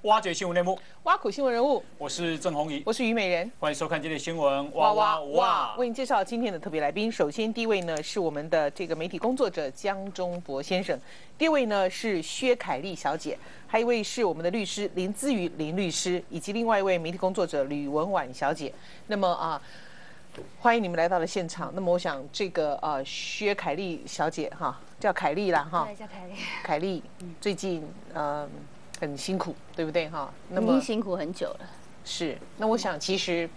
挖掘新闻内幕， 挖苦新闻人物， 我是郑宏仪， 我是虞美人， 欢迎收看今天的新闻哇哇哇。 为您介绍今天的特别来宾。首先，第一位呢是我们的这个媒体工作者江忠博先生，第二位呢是薛凯丽小姐，还有一位是我们的律师林姿瑜林律师，以及另外一位媒体工作者吕文婉小姐。那么欢迎你们来到了现场。那么我想这个薛凯丽小姐哈，叫凯丽啦哈， 对，叫凯丽。 凯丽最近很辛苦，对不对哈？那么已经辛苦很久了。 是。那我想其实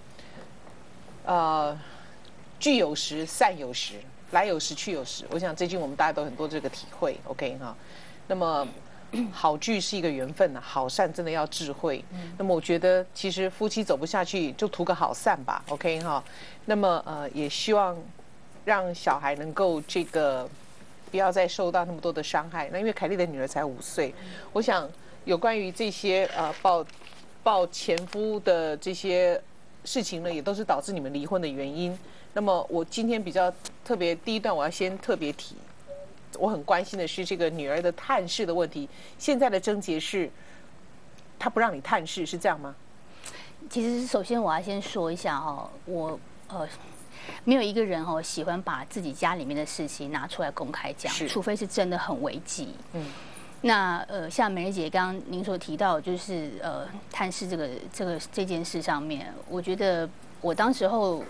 聚有时，散有时，来有时，去有时。我想最近我们大家都很多这个体会 ，OK 哈。那么好聚是一个缘分啊，好散真的要智慧。那么我觉得其实夫妻走不下去，就图个好散吧 ，OK 哈。那么也希望让小孩能够这个不要再受到那么多的伤害。那因为凯丽的女儿才5岁，我想有关于这些抱前夫的这些事情呢，也都是导致你们离婚的原因。那么我今天比较特别，第一段我要先特别提，我很关心的是这个女儿的探视的问题。现在的症结是，她不让你探视，是这样吗？ 其实首先我要先说一下我没有一个人喜欢把自己家里面的事情拿出来公开讲，除非是真的很危急。那像美人姐刚刚您所提到，就是探视这件事上面，我觉得我当时候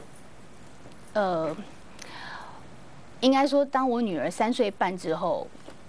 应该说，当我女儿3岁半之后，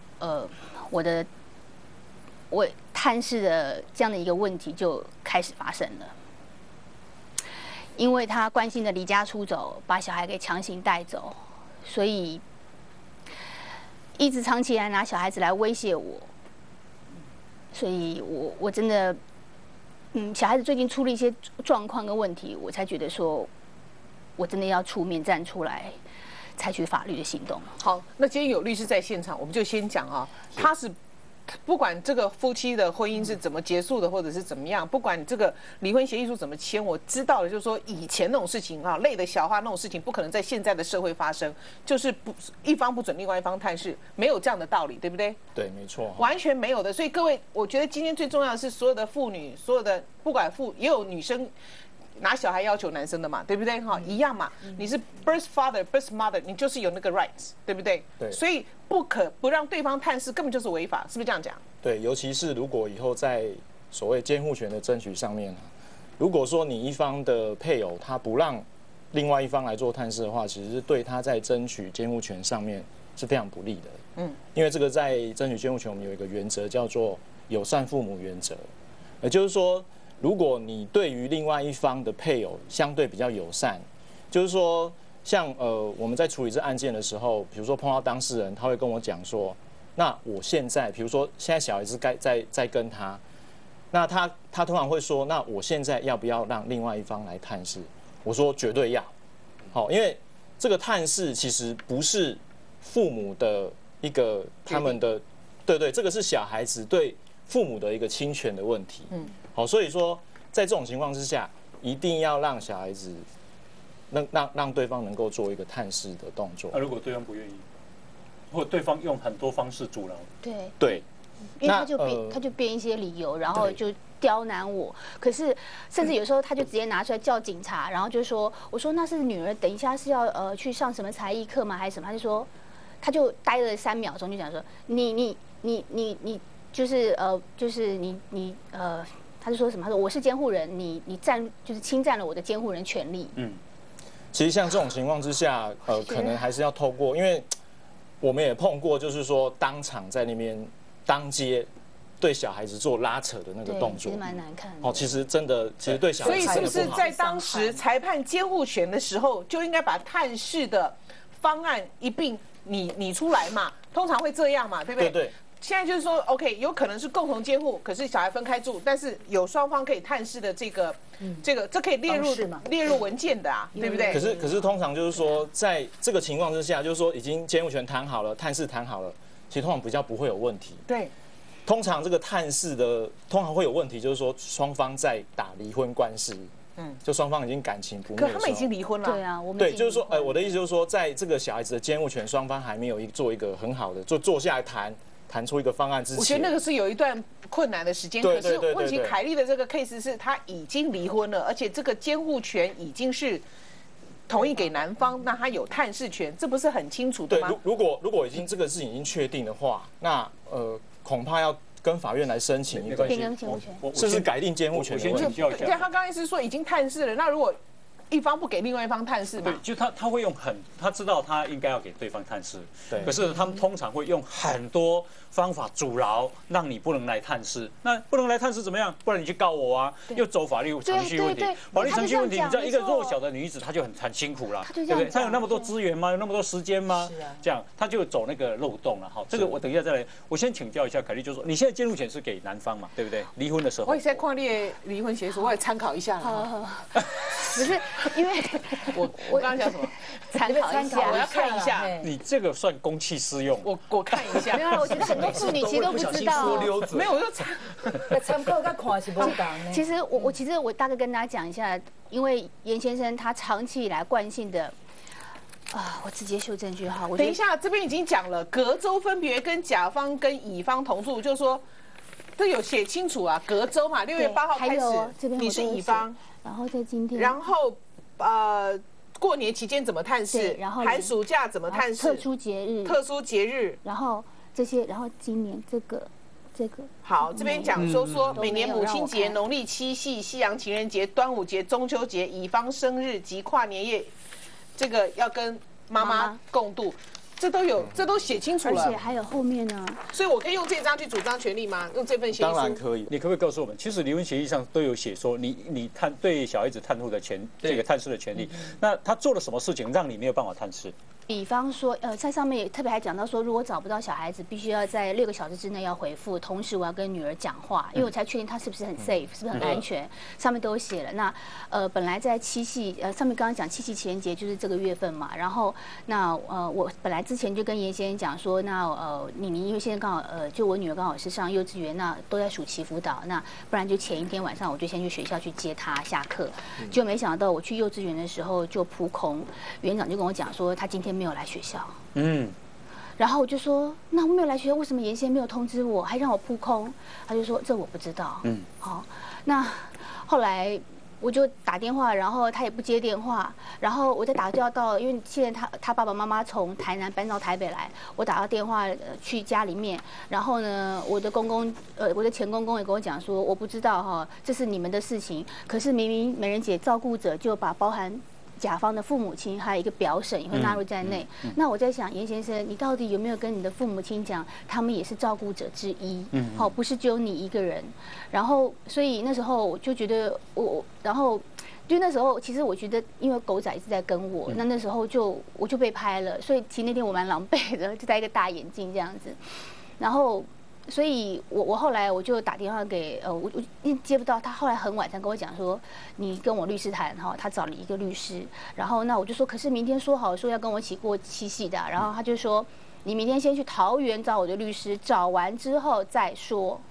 我探视的这样的一个问题就开始发生了。因为她惯性的离家出走，把小孩给强行带走，所以一直长期以来拿小孩子来威胁我。所以我真的，小孩子最近出了一些状况跟问题，我才觉得说，我真的要出面站出来，采取法律的行动。 好，那今天有律师在现场，我们就先讲他是不管这个夫妻的婚姻是怎么结束的，或者是怎么样，不管这个离婚协议书怎么签，我知道的就是说，以前那种事情累得小花那种事情，不可能在现在的社会发生，就是一方不准另外一方探视，没有这样的道理，对不对？ 对，没错， 完全没有的。所以各位，我觉得今天最重要的是，所有的妇女，所有的不管也有女生拿小孩要求男生的嘛，对不对？一样嘛。你是 birth father, birth mother， 你就是有那个 rights， 对不对？ 对。 所以不让对方探视，根本就是违法，是不是这样讲？ 对，尤其是如果以后在所谓监护权的争取上面，如果说你一方的配偶他不让另外一方来做探视的话，其实是对他在争取监护权上面是非常不利的。因为这个在争取监护权，我们有一个原则叫做友善父母原则，也就是说，如果你对于另外一方的配偶相对比较友善，就是说，像我们在处理这案件的时候，比如说碰到当事人，他会跟我讲说，那我现在，比如说现在小孩子在跟他，那他通常会说，那我现在要不要让另外一方来探视？我说绝对要，好，因为这个探视其实不是父母的一个他们的，对，这个是小孩子对父母的一个侵权的问题。好，所以说在这种情况之下，一定要让小孩子让对方能够做一个探视的动作。 那如果对方不愿意，或对方用很多方式阻挠， 对， 因为他就编一些理由，然后就刁难我。可是甚至有时候他就直接拿出来叫警察，然后就说，我说那是女儿，等一下是要去上什么才艺课吗？还是什么？他就呆了3秒钟，就讲说你就是他就说什么？他说我是监护人，你就是侵占了我的监护人权利。 其实像这种情况之下，可能还是要透过，因为我们也碰过，就是说当场在那边当街对小孩子做拉扯的那个动作， 其实蛮难看的。 其实对小孩子所以是不是在当时裁判监护权的时候，就应该把探视的方案一并你出来嘛？通常会这样嘛，对不对？ 对。 现在就是说 ，OK， 有可能是共同监护，可是小孩分开住，但是有双方可以探视的这可以列入文件的啊，对不对？ 可是通常就是说，在这个情况之下，就是说已经监护权谈好了，探视谈好了，其实通常比较不会有问题。 对。 通常这个探视的通常会有问题，就是说双方在打离婚官司。就双方已经感情不睦。 可他们已经离婚了。 对啊，我们对，就是说，我的意思就是说，在这个小孩子的监护权，双方还没有做一个很好的，就坐下来谈谈出一个方案之前， 我觉得那个是有一段困难的时间。可是问题，凯莉的这个 case 是她已经离婚了，而且这个监护权已经是同意给男方，那他有探视权，这不是很清楚的吗？ 对，如果已经这个事情已经确定的话，那恐怕要跟法院来申请一个变更监护权， 是不是改定监护权的问题？ 对，他刚才是说已经探视了，那如果一方不给另外一方探视嘛？ 对，就他会用他知道他应该要给对方探视， 对。 可是他们通常会用很多方法阻挠，让你不能来探视。那不能来探视怎么样？不然你去告我啊，又走法律程序问题。法律程序问题，你知道一个弱小的女子，她就很辛苦了，对不对？她有那么多资源吗？有那么多时间吗？这样她就走那个漏洞了。好，这个我等一下再来。我先请教一下凯莉，就是说你现在监护权是给男方嘛，对不对？离婚的时候， 我也在看列离婚协议，我也参考一下了。 不是，因为我刚刚讲什么？ 参考一下， 我要看一下。 你这个算公器私用。 我看一下。 没有，我觉得很多妇女其实都不知道。 没有，我就参考跟看是不同的。 其实我大概跟大家讲一下，因为严先生他长期以来惯性的。我直接秀证据哈。 等一下，这边已经讲了，隔周分别跟甲方跟乙方同住，就是说这有写清楚啊，隔周嘛，6月8号开始，你是乙方， 然后在今天， 然后过年期间怎么探视， 然后寒暑假怎么探视， 特殊节日，然后这些，然后今年这个。 好，这边讲说每年母亲节、农历七夕、西洋情人节、端午节、中秋节、乙方生日及跨年夜，这个要跟妈妈共度，这都写清楚了。 而且还有后面呢， 所以我可以用这张去主张权利吗？用这份协议书？ 当然可以。 你可不可以告诉我们，其实离婚协议上都有写说你对小孩子探视的这个探视的权利，那他做了什么事情让你没有办法探视？ 比方说，在上面也特别还讲到说，如果找不到小孩子，必须要在6个小时之内要回复，同时我要跟女儿讲话，因为我才确定他是不是很 safe， 是不是很安全，上面都有写了。那本来在七夕，上面刚刚讲七夕情人节就是这个月份嘛，然后那我本来之前就跟严先生讲说，那你因为现在刚好就我女儿刚好是上幼稚园，那都在暑期辅导，那不然就前一天晚上我就先去学校去接她下课，就没想到我去幼稚园的时候就扑空，园长就跟我讲说他今天没有来学校，然后我就说，那我没有来学校，为什么原先没有通知我，还让我扑空？他就说这我不知道。好，那后来我就打电话，然后他也不接电话，然后我再打电话到，因为现在他爸爸妈妈从台南搬到台北来，我打到电话去家里面，然后呢，我的前公公也跟我讲说，我不知道哈，这是你们的事情，可是明明美人姐照顾者就把包含甲方的父母亲还有一个表婶也会纳入在内。那我在想，严先生，你到底有没有跟你的父母亲讲，他们也是照顾者之一？好，不是只有你一个人。然后，所以那时候我就觉得然后就那时候，其实我觉得，因为狗仔一直在跟我，那时候我就被拍了，所以其实那天我蛮狼狈的，就戴一个大眼镜这样子，然后。所以我后来我就打电话给我接不到他，后来很晚才跟我讲说，你跟我律师谈哈，他找了一个律师，然后那我就说，可是明天说好说要跟我一起过七夕的，然后他就说，你明天先去桃园找我的律师，找完之后再说。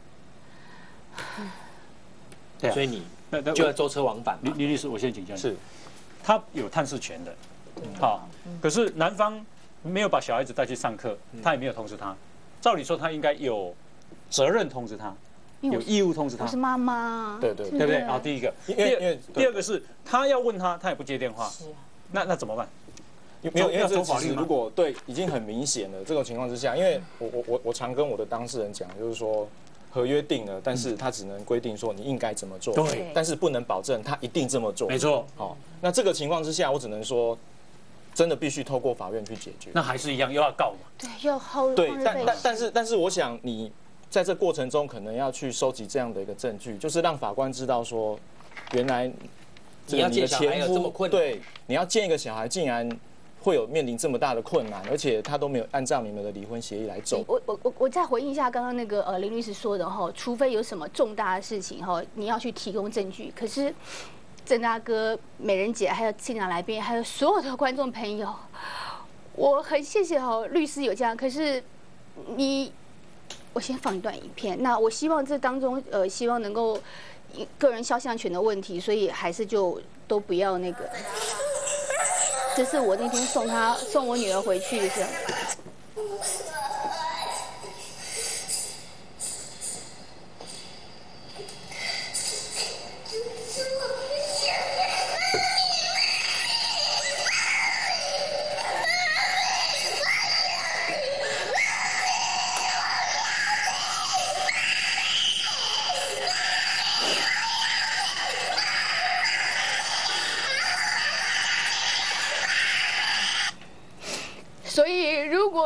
对啊，所以你就要舟车往返。 李律师，我先请教你， 是， 他有探视权的，好，可是男方没有把小孩子带去上课，他也没有通知他。照理说，他应该有责任通知他，有义务通知他。 我是妈妈， 对不对？好，第一个，第二个是他要问他，他也不接电话，那怎么办？ 没有，因为这其实如果对已经很明显了这种情况之下，因为我常跟我的当事人讲，就是说合约定了，但是他只能规定说你应该怎么做， 对， 但是不能保证他一定这么做。 没错。 好，那这个情况之下，我只能说。真的必须透过法院去解决， 那还是一样又要告嘛？ 对，要薅。 对，但是我想你在这过程中可能要去收集这样的一个证据，就是让法官知道说，原来你要见小孩有这么困难， 对，你要见一个小孩竟然会有面临这么大的困难，而且他都没有按照你们的离婚协议来走。 我再回应一下刚刚那个林律师说的哈，除非有什么重大的事情哈，你要去提供证据，可是。郑大哥、美人姐，还有现场来宾，还有所有的观众朋友，我很谢谢律师有这样。可是我先放一段影片。那我希望这当中希望能够个人肖像权的问题，所以还是就都不要那个。这是我那天送我女儿回去的时候。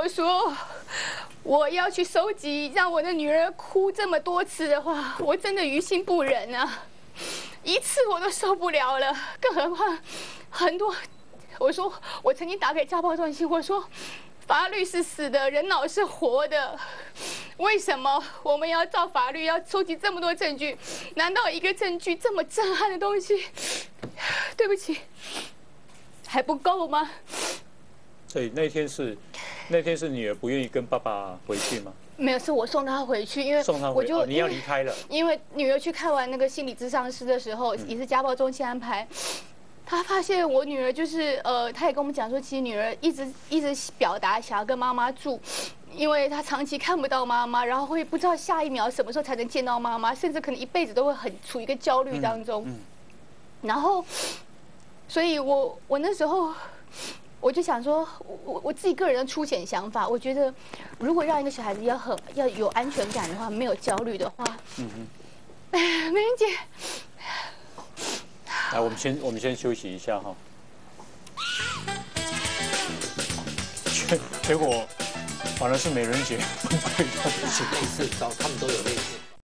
果说我要去收集让我的女儿哭这么多次的话，我真的于心不忍啊，一次我都受不了了，更何况很多。我说我曾经打给家暴中心，我说法律是死的，人脑是活的，为什么我们要照法律要收集这么多证据？难道一个证据这么震撼的东西，对不起，还不够吗？ 所以那天是女儿不愿意跟爸爸回去吗？ 没有，是我送她回去，因为送她回去，你要离开了。因为女儿去看完那个心理咨商师的时候，也是家暴中心安排。她发现我女儿就是她也跟我们讲说，其实女儿一直表达想要跟妈妈住，因为她长期看不到妈妈，然后会不知道下一秒什么时候才能见到妈妈，甚至可能一辈子都会很处于一个焦虑当中。然后，所以我那时候。我就想说，我自己个人的粗浅想法，我觉得，如果让一个小孩子要有安全感的话，没有焦虑的话，美人姐， 来，我们先休息一下哈。结果反而是美人姐崩溃的事情， 类似找他们都有类似。